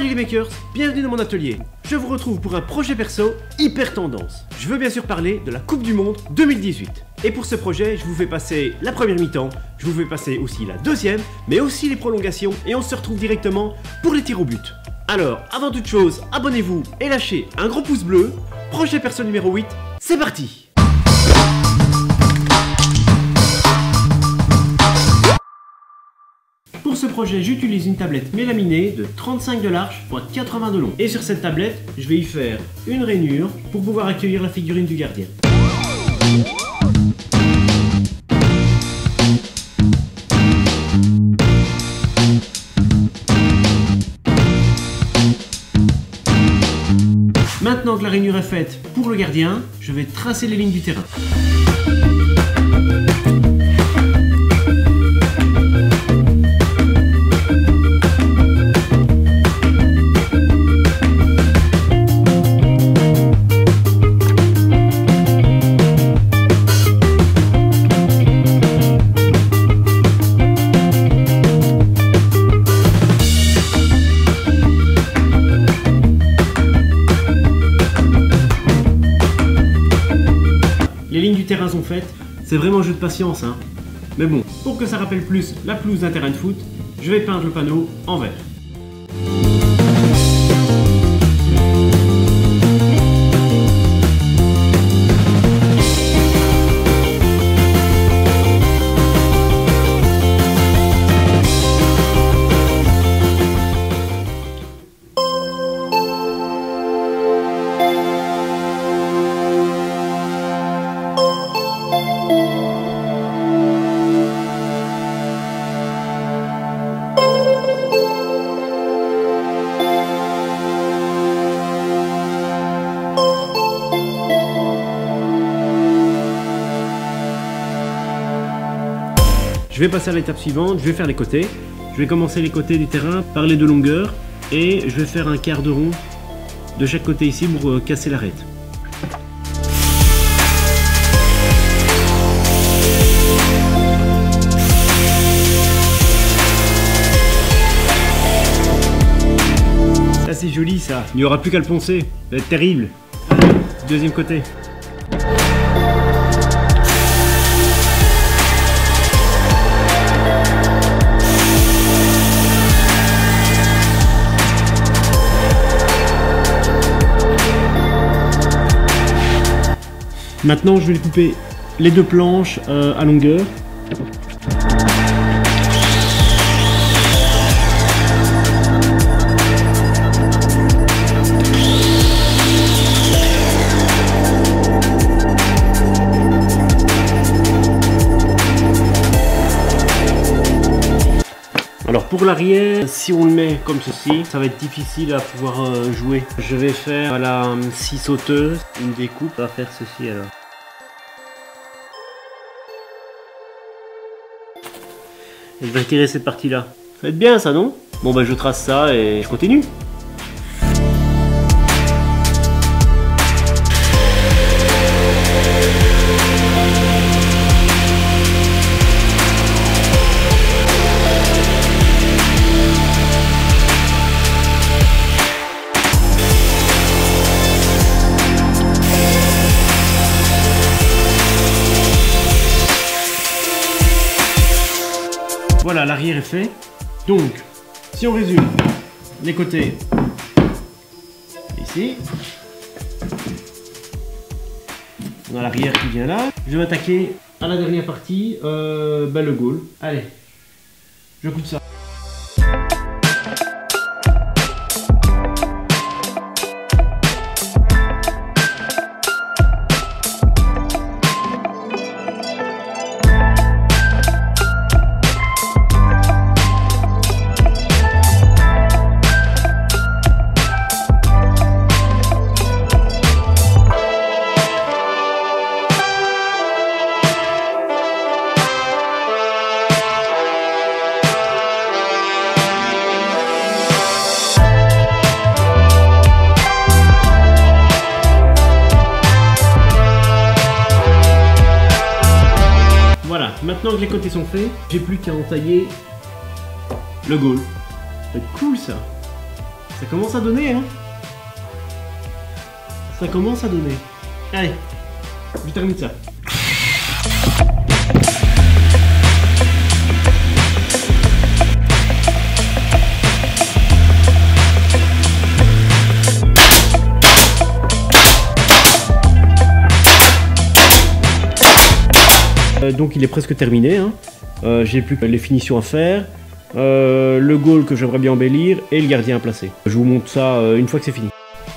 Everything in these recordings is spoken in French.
Salut les makers, bienvenue dans mon atelier. Je vous retrouve pour un projet perso hyper tendance. Je veux bien sûr parler de la Coupe du Monde 2018. Et pour ce projet, je vous fais passer la première mi-temps, je vous fais passer aussi la deuxième, mais aussi les prolongations, et on se retrouve directement pour les tirs au but. Alors, avant toute chose, abonnez-vous et lâchez un gros pouce bleu. Projet perso numéro 8, c'est parti! Pour ce projet, j'utilise une tablette mélaminée de 35 de large x 80 de long. Et sur cette tablette, je vais y faire une rainure pour pouvoir accueillir la figurine du gardien. Maintenant que la rainure est faite pour le gardien, je vais tracer les lignes du terrain. Les lignes du terrain sont faites, c'est vraiment un jeu de patience, hein. Mais bon, pour que ça rappelle plus la pelouse d'un terrain de foot, je vais peindre le panneau en vert. Je vais passer à l'étape suivante, je vais faire les côtés. Je vais commencer les côtés du terrain par les deux longueurs et je vais faire un quart de rond de chaque côté ici pour casser l'arête. Ça c'est joli ça, il n'y aura plus qu'à le poncer, ça va être terrible. Allez, deuxième côté. Maintenant, je vais couper les deux planches à longueur. Alors pour l'arrière, si on le met comme ceci, ça va être difficile à pouvoir jouer. Je vais faire à la scie sauteuse une découpe, on va faire ceci alors. Et je vais retirer cette partie-là. Ça va être bien ça, non? Bon bah je trace ça et je continue. Voilà, l'arrière est fait. Donc, si on résume, les côtés, ici. On a l'arrière qui vient là. Je vais attaquer à la dernière partie, le goal. Allez, je coupe ça. Maintenant que les côtés sont faits, j'ai plus qu'à entailler le goal. Ça va être cool ça. Ça commence à donner, hein. Ça commence à donner. Allez, je termine ça. Donc il est presque terminé, hein. J'ai plus que les finitions à faire, le goal que j'aimerais bien embellir et le gardien à placer. Je vous montre ça une fois que c'est fini.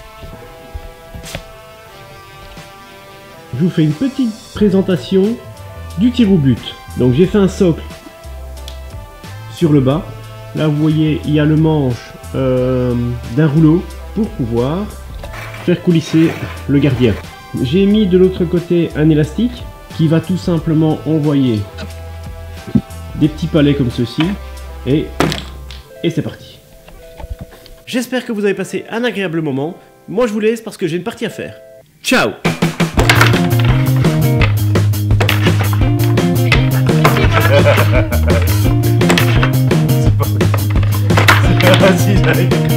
Je vous fais une petite présentation du tir au but. Donc j'ai fait un socle sur le bas. Là vous voyez il y a le manche d'un rouleau pour pouvoir faire coulisser le gardien. J'ai mis de l'autre côté un élastique qui va tout simplement envoyer des petits palets comme ceci et c'est parti. J'espère que vous avez passé un agréable moment. Moi je vous laisse parce que j'ai une partie à faire. Ciao. C'est pas... Vas-y, j'arrive.